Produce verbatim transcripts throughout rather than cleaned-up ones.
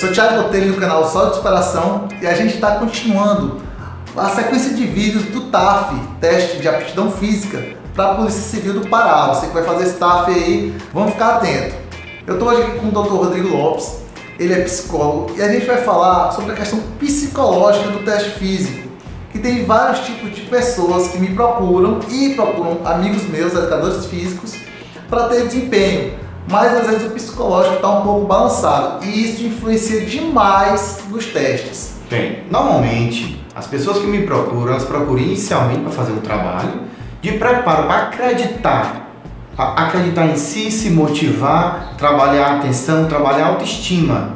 sou Thiago Botelho do canal Só de Superação e a gente está continuando a sequência de vídeos do T A F, Teste de Aptidão Física, para a Polícia Civil do Pará. Você que vai fazer esse T A F aí, vamos ficar atento. Eu estou hoje aqui com o doutor Rodrigo Lopes, ele é psicólogo e a gente vai falar sobre a questão psicológica do teste físico, que tem vários tipos de pessoas que me procuram e procuram amigos meus, educadores físicos, para ter desempenho. Mas às vezes o psicológico está um pouco balançado e isso influencia demais nos testes. Bem, normalmente as pessoas que me procuram, elas procuram inicialmente para fazer um trabalho de preparo para acreditar, para acreditar em si, se motivar, trabalhar a atenção, trabalhar a autoestima.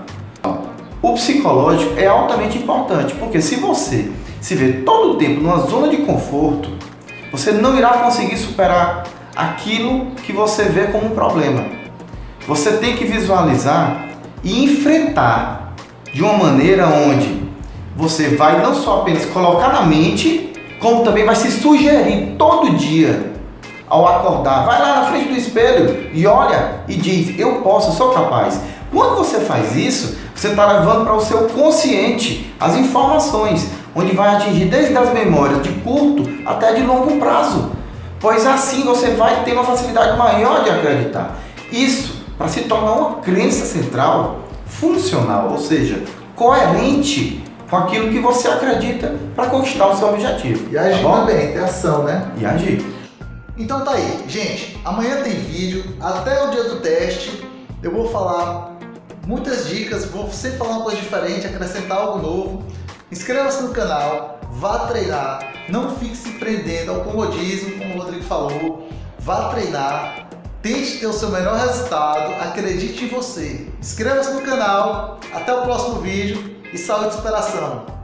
O psicológico é altamente importante, porque se você se vê todo o tempo numa zona de conforto, você não irá conseguir superar aquilo que você vê como um problema. Você tem que visualizar e enfrentar de uma maneira onde você vai não só apenas colocar na mente, como também vai se sugerir todo dia ao acordar. Vai lá na frente do espelho e olha e diz: eu posso, eu sou capaz. Quando você faz isso, você está levando para o seu consciente as informações, onde vai atingir desde as memórias de curto até de longo prazo. Pois assim você vai ter uma facilidade maior de acreditar. Isso para se tornar uma crença central funcional, ou seja, coerente com aquilo que você acredita para conquistar o seu objetivo. E agir tá também, ter ação, né? E agir. Então tá aí, gente, amanhã tem vídeo, até o dia do teste, eu vou falar muitas dicas, vou sempre falar uma coisa diferente, acrescentar algo novo. Inscreva-se no canal, vá treinar, não fique se prendendo ao comodismo, como o Rodrigo falou, vá treinar. Tente ter o seu melhor resultado, acredite em você. Inscreva-se no canal, até o próximo vídeo e saúde e superação!